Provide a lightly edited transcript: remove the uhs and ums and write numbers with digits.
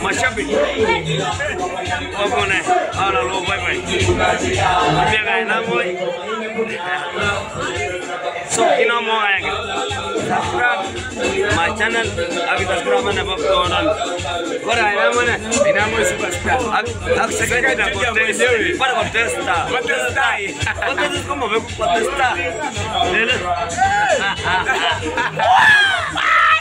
mashabiki wako na ala lo bye bye. Mimi ga Ainamoi. So Ainamoi subscribe my channel. Abi subscribe na bab on. Ora Ainamoi superstar. Ak second na kotestes. Para kotestar. Kotestes como ve kotestar.